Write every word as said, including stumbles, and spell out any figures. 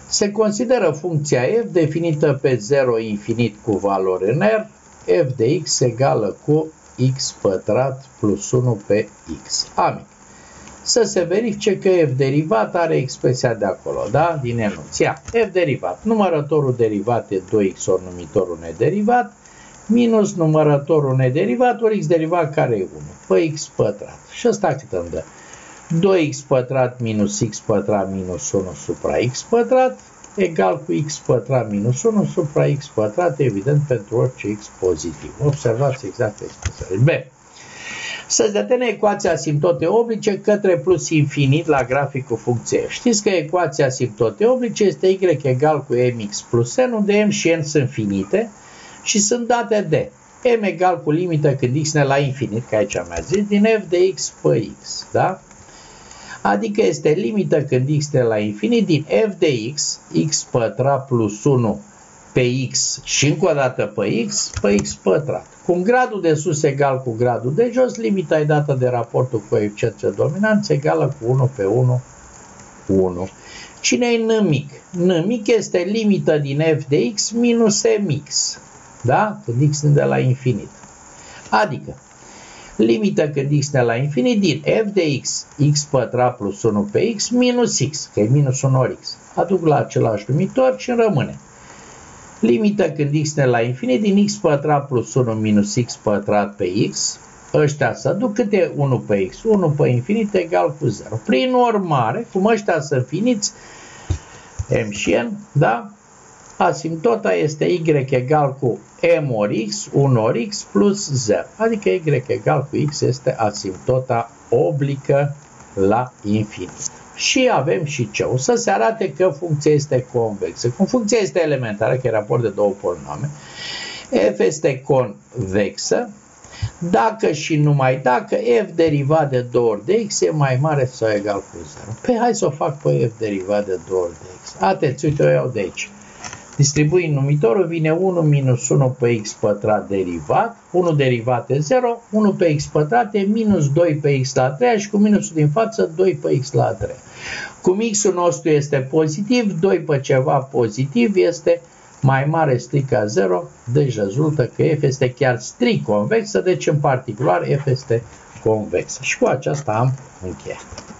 Se consideră funcția f definită pe zero infinit cu valori în R, f de x egală cu x pătrat plus unu pe x. Amic. Să se verifice că f derivat are expresia de acolo, da? Din enunț. Ia, f derivat. Numărătorul derivat e doi x ori numitorul nederivat, minus numărătorul nederivat ori x derivat care e unu, pe x pătrat. Și ăsta cât îmi dă? doi x pătrat minus x pătrat minus unu supra x pătrat egal cu x pătrat minus unu supra x pătrat, evident, pentru orice x pozitiv. Observați exact expresia. B. Să-ți determine ecuația asimptote oblice către plus infinit la graficul funcției. Știți că ecuația asimptote oblice este y egal cu mx plus n, unde m și n sunt finite și sunt date de m egal cu limită când x ne la infinit, că aici mi-a zis, din f de x pe x, da? Adică este limită când x ne la infinit din f de x, x pătrat plus unu pe x și încă o dată pe x, pe x pătrat. Cum gradul de sus egal cu gradul de jos, limita e dată de raportul coeficiență dominanță egală cu unu pe unu, unu. Cine e n mic? N mic este limită din f de x minus mx, da? Când x ne de la infinit. Adică, limită când x ne la infinit din f de x, x pătrat plus unu pe x minus x, că e minus unu ori x. Aduc la același numitor și rămâne. Limită când x ne la infinit din x pătrat plus unu minus x pătrat pe x, ăștia să aduc câte unu pe x, unu pe infinit egal cu zero. Prin urmare, cum ăștia sunt finiți, m și n, da? Asimptota este y egal cu m ori x, unu ori x plus zero. Adică y egal cu x este asimptota oblică la infinit. Și avem și ce? O să se arate că funcția este convexă. Cum funcția este elementară, că e raport de două polinome, f este convexă dacă și numai dacă f derivat de doi ori de x e mai mare sau egal cu zero. Păi hai să o fac pe f derivat de doi ori de x. Atenție, uite, o iau de aici. Distribui în numitorul, vine unu minus unu pe x pătrat derivat, unu derivat e zero, unu pe x pătrat e minus doi pe x la a treia și cu minusul din față doi pe x la a treia. Cum x-ul nostru este pozitiv, doi pe ceva pozitiv este mai mare strict ca zero, deci rezultă că f este chiar strict convexă, deci în particular f este convexă. Și cu aceasta am încheiat.